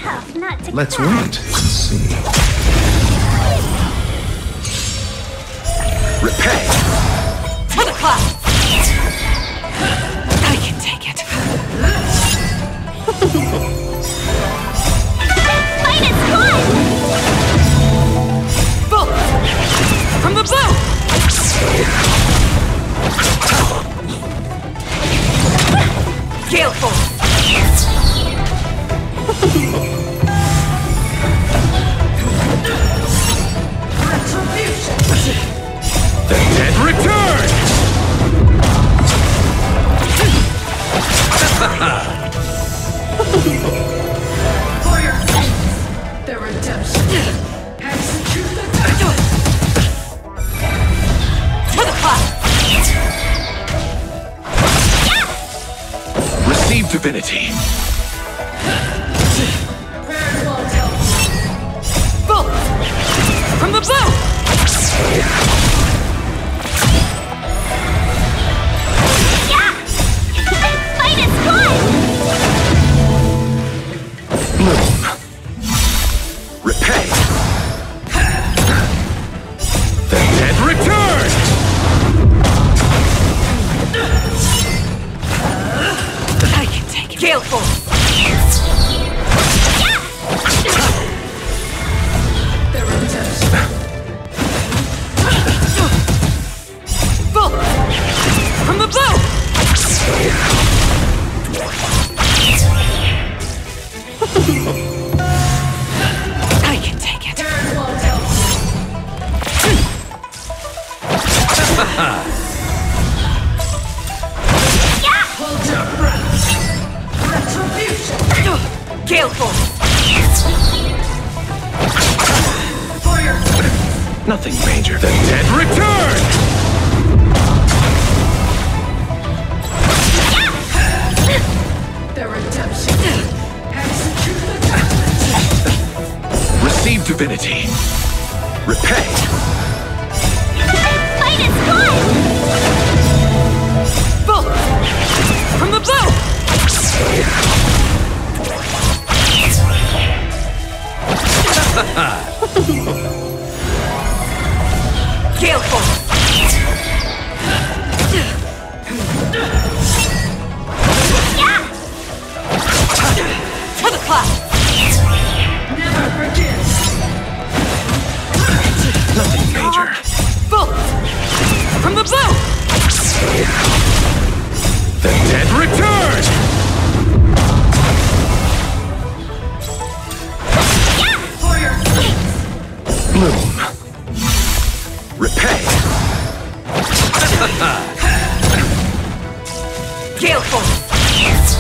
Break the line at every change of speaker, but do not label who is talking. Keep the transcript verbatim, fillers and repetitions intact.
tough not to
Let's
crack.
wait and see.
Repay!
To the clouds! I can take it.
Fight is fun!
Bolt! From the blue! Gale force! Retribution!
The dead return!
For your sins, the redemption. Execute the death. To the clouds!
Receive divinity.
Prayers won't help. Bolt! From the blue!
Yeah! Fight is fun!
Bloom. Repay. The dead return!
I can take it. Gale force! The redemption. Bolt! From the blue! I can take it. Prayers won't help. Hold your breath. Retribution. Gale force. For your
Nothing major. The dead return!
the redemption. Execute the judgment.
Receive divinity. Repay.
Fight is fun!
Bolt! From the blue! Gale force! To the clouds! Never forget!
Nothing major.
Bolt! From the blue!
The dead return!
For your sins!
Bloom. Repay.
Gale force!